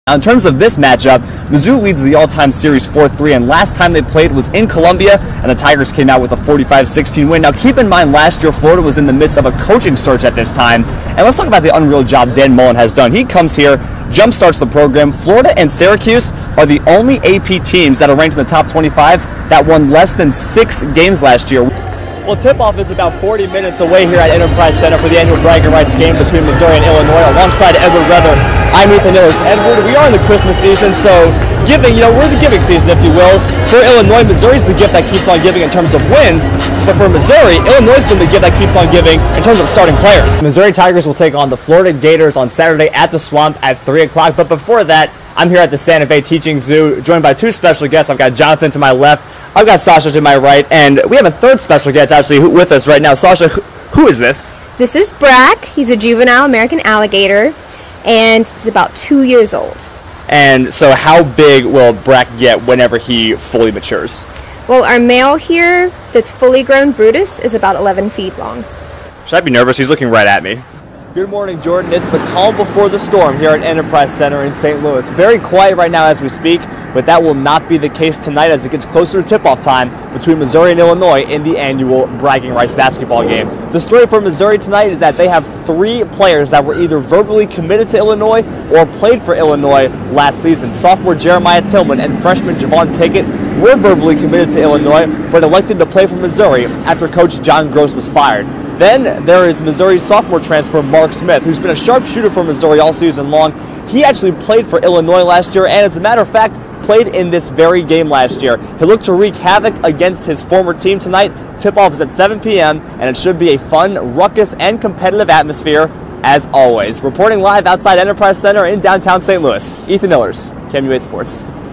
Now, in terms of this matchup, Mizzou leads the all-time series 4-3, and last time they played was in Columbia, and the Tigers came out with a 45-16 win. Now, keep in mind, last year Florida was in the midst of a coaching search at this time, and let's talk about the unreal job Dan Mullen has done. He comes here, jumpstarts the program. Florida and Syracuse are the only AP teams that are ranked in the top 25 that won less than 6 games last year. Well, tip-off is about 40 minutes away here at Enterprise Center for the annual bragging rights game between Missouri and Illinois. Alongside Edward Rether, I'm Ethan Illers. Edward, we are in the Christmas season, so giving, we're the giving season, if you will. For Illinois, Missouri's the gift that keeps on giving in terms of wins, but for Missouri, Illinois's been the gift that keeps on giving in terms of starting players. Missouri Tigers will take on the Florida Gators on Saturday at the Swamp at 3 o'clock, but before that, I'm here at the Santa Fe Teaching Zoo, joined by 2 special guests. I've got Jonathan to my left, I've got Sasha to my right, and we have a 3rd special guest actually with us right now. Sasha, who is this? This is Brack. He's a juvenile American alligator, and he's about 2 years old. And so how big will Brack get whenever he fully matures? Well, our male here that's fully grown, Brutus, is about 11 feet long. Should I be nervous? He's looking right at me. Good morning, Jordan. It's the calm before the storm here at Enterprise Center in St. Louis. Very quiet right now as we speak, but that will not be the case tonight as it gets closer to tip-off time between Missouri and Illinois in the annual bragging rights basketball game. The story for Missouri tonight is that they have 3 players that were either verbally committed to Illinois or played for Illinois last season. Sophomore Jeremiah Tillman and freshman Javon Pickett were verbally committed to Illinois but elected to play for Missouri after Coach John Gross was fired. Then there is Missouri sophomore transfer Mark Smith, who's been a sharpshooter for Missouri all season long. He actually played for Illinois last year, and as a matter of fact, played in this very game last year. He looked to wreak havoc against his former team tonight. Tip-off is at 7 p.m., and it should be a fun, ruckus, and competitive atmosphere as always. Reporting live outside Enterprise Center in downtown St. Louis, Ethan Illers, KMU8 Sports.